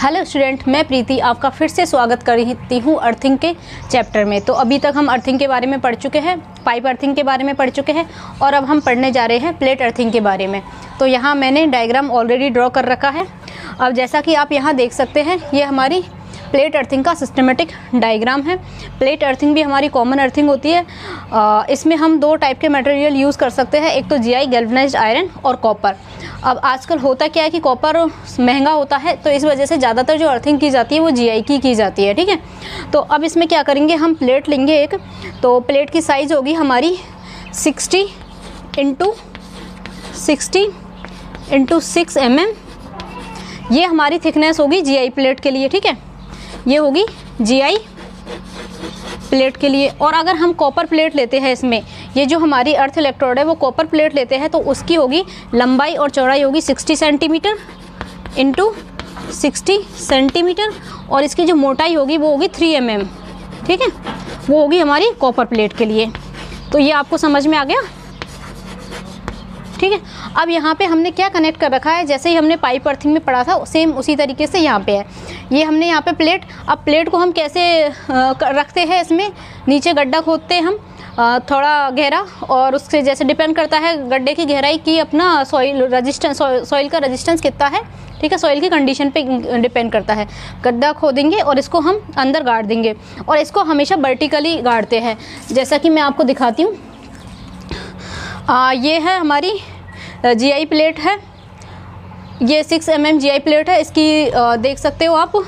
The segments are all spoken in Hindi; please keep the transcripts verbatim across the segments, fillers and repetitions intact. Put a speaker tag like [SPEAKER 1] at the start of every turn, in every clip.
[SPEAKER 1] हेलो स्टूडेंट, मैं प्रीति आपका फिर से स्वागत करती हूँ अर्थिंग के चैप्टर में। तो अभी तक हम अर्थिंग के बारे में पढ़ चुके हैं, पाइप अर्थिंग के बारे में पढ़ चुके हैं और अब हम पढ़ने जा रहे हैं प्लेट अर्थिंग के बारे में। तो यहाँ मैंने डायग्राम ऑलरेडी ड्रॉ कर रखा है। अब जैसा कि आप यहाँ देख सकते हैं, ये हमारी प्लेट अर्थिंग का सिस्टमेटिक डायग्राम है। प्लेट अर्थिंग भी हमारी कॉमन अर्थिंग होती है। आ, इसमें हम दो टाइप के मटेरियल यूज़ कर सकते हैं, एक तो जीआई गैल्वेनाइज्ड आयरन और कॉपर। अब आजकल होता क्या है कि कॉपर महंगा होता है, तो इस वजह से ज़्यादातर जो अर्थिंग की जाती है वो जीआई की की जाती है। ठीक है, तो अब इसमें क्या करेंगे, हम प्लेट लेंगे एक। तो प्लेट की साइज़ होगी हमारी sixty into sixty into six M M. ये हमारी थिकनेस होगी जीआई प्लेट के लिए। ठीक है, ये होगी जीआई प्लेट के लिए। और अगर हम कॉपर प्लेट लेते हैं, इसमें ये जो हमारी अर्थ इलेक्ट्रोड है वो कॉपर प्लेट लेते हैं, तो उसकी होगी लंबाई और चौड़ाई होगी sixty centimetre into sixty centimetre और इसकी जो मोटाई होगी वो होगी थ्री एम एम। ठीक है, वो होगी हमारी कॉपर प्लेट के लिए। तो ये आपको समझ में आ गया। ठीक है, अब यहाँ पे हमने क्या कनेक्ट कर रखा है, जैसे ही हमने पाइप अर्थिंग में पढ़ा था सेम उसी तरीके से यहाँ पे है। ये हमने यहाँ पे प्लेट, अब प्लेट को हम कैसे रखते हैं, इसमें नीचे गड्ढा खोदते हैं हम थोड़ा गहरा, और उससे जैसे डिपेंड करता है गड्ढे की गहराई की अपना सॉइल रेजिस्टेंस, सॉइल का रेजिस्टेंस कितना है। ठीक है, सॉइल की कंडीशन पे डिपेंड करता है। गड्ढा खोदेंगे और इसको हम अंदर गाड़ देंगे, और इसको हमेशा वर्टिकली गाड़ते हैं। जैसा कि मैं आपको दिखाती हूँ, ये है हमारी जीआई प्लेट है, ये six M M GI plate है। इसकी आ, देख सकते हो आप,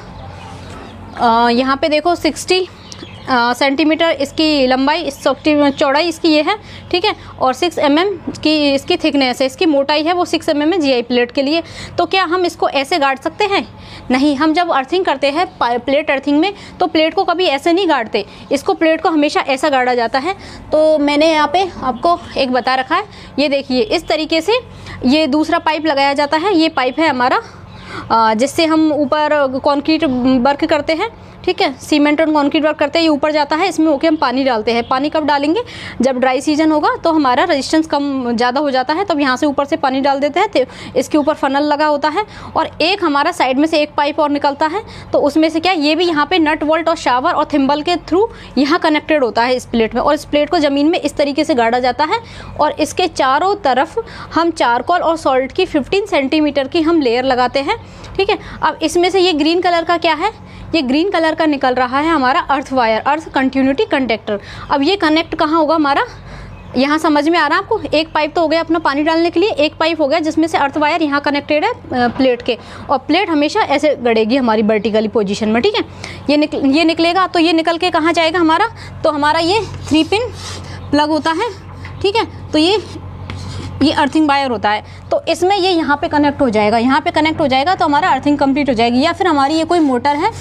[SPEAKER 1] आ, यहाँ पे देखो सिक्सटी सेंटीमीटर इसकी लंबाई, इस चौड़ाई इसकी ये है। ठीक है, और सिक्स एम एम की इसकी थिकनेस है, इसकी मोटाई है वो सिक्स एम एम है जीआई प्लेट के लिए। तो क्या हम इसको ऐसे गाड़ सकते हैं? नहीं, हम जब अर्थिंग करते हैं प्लेट अर्थिंग में तो प्लेट को कभी ऐसे नहीं गाड़ते, इसको प्लेट को हमेशा ऐसा गाड़ा जाता है। तो मैंने यहाँ पे आपको एक बता रखा है, ये देखिए इस तरीके से ये दूसरा पाइप लगाया जाता है। ये पाइप है हमारा जिससे हम ऊपर कंक्रीट वर्क करते हैं। ठीक है, सीमेंट और कंक्रीट वर्क करते हैं, ये ऊपर जाता है, इसमें होके हम पानी डालते हैं। पानी कब डालेंगे, जब ड्राई सीजन होगा तो हमारा रेजिस्टेंस कम ज़्यादा हो जाता है, तब यहाँ से ऊपर से पानी डाल देते हैं। तो इसके ऊपर फनल लगा होता है और एक हमारा साइड में से एक पाइप और निकलता है। तो उसमें से क्या, ये भी यहाँ पे नट वोल्ट और शावर और थिम्बल के थ्रू यहाँ कनेक्टेड होता है इस प्लेट में, और इस प्लेट को ज़मीन में इस तरीके से गाड़ा जाता है। और इसके चारों तरफ हम चारकोल और सॉल्ट की फिफ्टीन सेंटीमीटर की हम लेयर लगाते हैं। ठीक है, अब इसमें से ये ग्रीन कलर का क्या है, ये ग्रीन कलर का निकल रहा है हमारा earth wire, earth continuity conductor. अब ये कनेक्ट कहाँ होगा हमारा, यहाँ समझ में आ रहा है आपको? एक पाइप तो हो गया अपना पानी डालने के लिए, एक पाइप हो गया जिसमें से अर्थ वायर यहाँ कनेक्टेड है प्लेट के, और प्लेट हमेशा ऐसे गड़ेगी हमारी वर्टिकली पोजीशन में। ठीक है, ये निकल ये निकलेगा, तो ये निकल के कहाँ जाएगा हमारा, तो हमारा ये थ्री पिन प्लग होता है। ठीक है, तो ये ये अर्थिंग वायर होता है, तो इसमें ये यहाँ पे कनेक्ट हो जाएगा, यहाँ पे कनेक्ट हो जाएगा तो हमारा अर्थिंग कंप्लीट हो जाएगी। या फिर हमारी ये कोई मोटर है,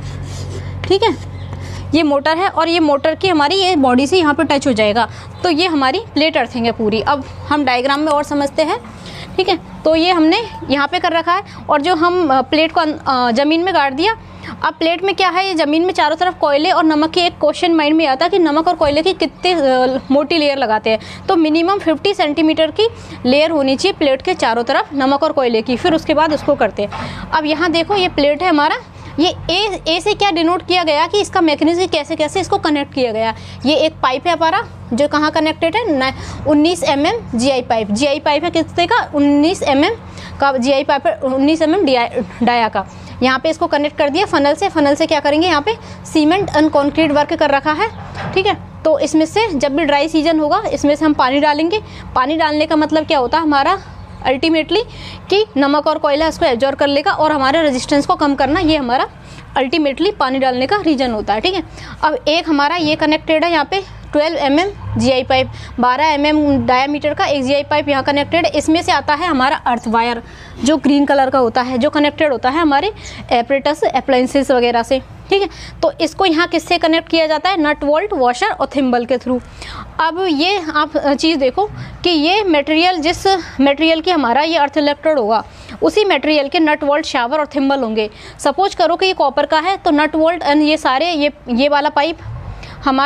[SPEAKER 1] ठीक है, ये मोटर है और ये मोटर की हमारी ये बॉडी से यहाँ पे टच हो जाएगा, तो ये हमारी प्लेट अर्थिंग है पूरी। अब हम डायग्राम में और समझते हैं। ठीक है, तो ये हमने यहाँ पे कर रखा है, और जो हम प्लेट को ज़मीन में गाड़ दिया। अब प्लेट में क्या है, ये ज़मीन में चारों तरफ कोयले और नमक की, एक क्वेश्चन माइंड में आता है कि नमक और कोयले की कितने मोटी लेयर लगाते हैं, तो मिनिमम फिफ्टी सेंटीमीटर की लेयर होनी चाहिए प्लेट के चारों तरफ नमक और कोयले की, फिर उसके बाद उसको करते हैं। अब यहाँ देखो, ये प्लेट है हमारा, ये ए ए से क्या डिनोट किया गया कि इसका मैकेनिज्म कैसे कैसे इसको कनेक्ट किया गया। ये एक पाइप है हमारा जो कहाँ कनेक्टेड है, उन्नीस M M G I pipe. G I pipe है कितने का, उन्नीस एम एम का जी आई पाइप है, उन्नीस एम एम डाया का। यहाँ पे इसको कनेक्ट कर दिया फनल से। फनल से क्या करेंगे, यहाँ पे सीमेंट एंड कंक्रीट वर्क कर रखा है। ठीक है, तो इसमें से जब भी ड्राई सीजन होगा इसमें से हम पानी डालेंगे। पानी डालने का मतलब क्या होता है हमारा, अल्टीमेटली कि नमक और कोयला इसको एब्जॉर्ब कर लेगा और हमारे रेजिस्टेंस को कम करना, ये हमारा अल्टीमेटली पानी डालने का रीजन होता है। ठीक है, अब एक हमारा ये कनेक्टेड है यहाँ पे twelve M M G I pipe, बारह एम एम डायामीटर का एक जी आई पाइप यहाँ कनेक्टेड है। इसमें से आता है हमारा अर्थ वायर जो ग्रीन कलर का होता है, जो कनेक्टेड होता है हमारे एपरेटस अप्लायंसेस वगैरह से। ठीक है, तो इसको यहाँ किससे कनेक्ट किया जाता है, नट वोल्ट वॉशर और थिम्बल के थ्रू। अब ये आप चीज़ देखो कि ये मटेरियल, जिस मटेरियल की हमारा ये अर्थ इलेक्ट्रोड होगा, उसी मटेरियल के नट वोल्ट शावर और थिम्बल होंगे। सपोज करो कि ये कॉपर का है, तो नट वोल्ट एंड ये सारे ये ये वाला पाइप हमारा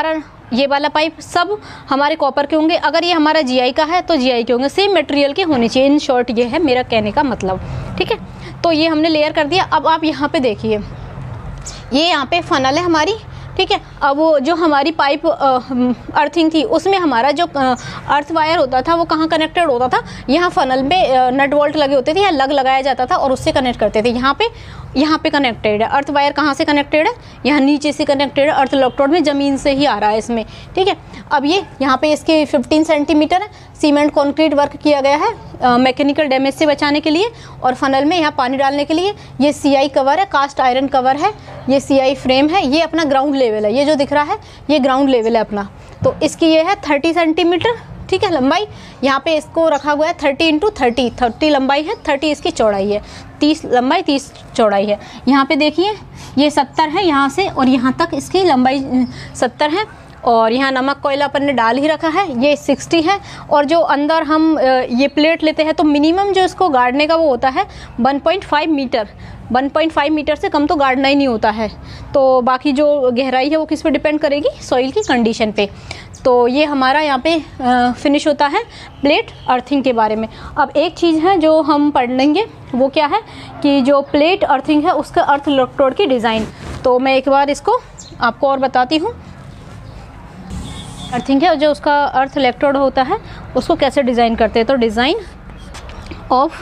[SPEAKER 1] ये वाला पाइप सब हमारे कॉपर के होंगे। अगर ये हमारा जीआई का है तो जीआई के होंगे, सेम मटेरियल के होने चाहिए। इन शॉर्ट ये है मेरा कहने का मतलब, ठीक है। तो ये हमने लेयर कर दिया। अब आप यहाँ पे देखिए, ये यहाँ पे फनल है हमारी, ठीक है। अब वो जो हमारी पाइप अर्थिंग थी उसमें हमारा जो अर्थ वायर होता था वो कहाँ कनेक्टेड होता था, यहाँ फनल में नट बोल्ट लगे होते थे या लग लगाया जाता था और उससे कनेक्ट करते थे। यहाँ पे यहाँ पे कनेक्टेड है अर्थ वायर। कहाँ से कनेक्टेड है? यहाँ नीचे से कनेक्टेड है, अर्थ इलेक्ट्रोड में ज़मीन से ही आ रहा है इसमें, ठीक है। अब ये यहाँ पे इसके पंद्रह सेंटीमीटर है, सीमेंट कंक्रीट वर्क किया गया है मैकेनिकल डैमेज से बचाने के लिए, और फनल में यहाँ पानी डालने के लिए। ये सीआई कवर है, कास्ट आयरन कवर है, ये सीआई फ्रेम है। ये अपना ग्राउंड लेवल है, ये जो दिख रहा है ये ग्राउंड लेवल है अपना। तो इसकी ये है तीस सेंटीमीटर, ठीक है, लंबाई। यहाँ पे इसको रखा हुआ है तीस इंटू तीस, तीस लंबाई है, तीस इसकी चौड़ाई है, तीस लंबाई तीस चौड़ाई है। यहाँ पे देखिए ये सत्तर है यहाँ से और यहाँ तक इसकी लंबाई सत्तर है, और यहाँ नमक कोयला अपन ने डाल ही रखा है, ये साठ है। और जो अंदर हम ये प्लेट लेते हैं तो मिनिमम जो इसको गाड़ने का वो होता है एक पॉइंट पाँच मीटर, एक पॉइंट पाँच मीटर से कम तो गाड़ना ही नहीं होता है। तो बाकी जो गहराई है वो किस पे डिपेंड करेगी? सॉइल की कंडीशन पे। तो ये हमारा यहाँ पे फिनिश होता है प्लेट अर्थिंग के बारे में। अब एक चीज़ है जो हम पढ़ लेंगे, वो क्या है कि जो प्लेट अर्थिंग है उसका अर्थ इलेक्ट्रोड की डिज़ाइन। तो मैं एक बार इसको आपको और बताती हूँ। अर्थिंग है जो उसका अर्थ इलेक्ट्रोड होता है उसको कैसे डिज़ाइन करते हैं। तो डिज़ाइन ऑफ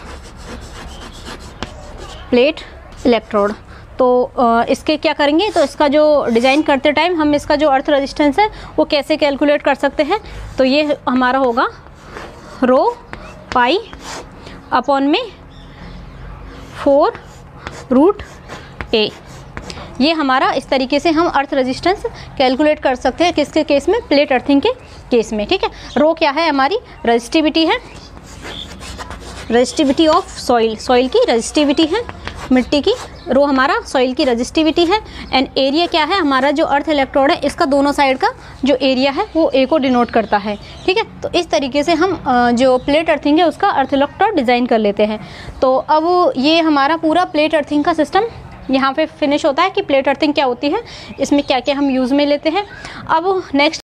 [SPEAKER 1] प्लेट इलेक्ट्रोड, तो इसके क्या करेंगे, तो इसका जो डिज़ाइन करते टाइम हम इसका जो अर्थ रेजिस्टेंस है वो कैसे कैलकुलेट कर सकते हैं। तो ये हमारा होगा रो पाई अपॉन में फोर रूट ए। ये हमारा इस तरीके से हम अर्थ रेजिस्टेंस कैलकुलेट कर सकते हैं। किसके केस में? प्लेट अर्थिंग के केस में, ठीक है। रो क्या है? हमारी रेजिस्टिविटी है, रेजिस्टिविटी ऑफ सॉइल, सॉइल की रेजिस्टिविटी है मिट्टी की। रो हमारा सॉइल की रेजिस्टिविटी है। एंड एरिया क्या है? हमारा जो अर्थ इलेक्ट्रोड है इसका दोनों साइड का जो एरिया है वो ए को डिनोट करता है, ठीक है। तो इस तरीके से हम जो प्लेट अर्थिंग है उसका अर्थ इलेक्ट्रोड डिज़ाइन कर लेते हैं। तो अब ये हमारा पूरा प्लेट अर्थिंग का सिस्टम यहाँ पे फिनिश होता है कि प्लेट अर्थिंग क्या होती है, इसमें क्या क्या हम यूज़ में लेते हैं। अब नेक्स्ट